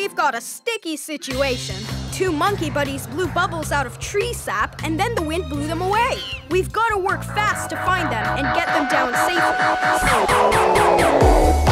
We've got a sticky situation. 2 monkey buddies blew bubbles out of tree sap, and then the wind blew them away. We've got to work fast to find them and get them down safely.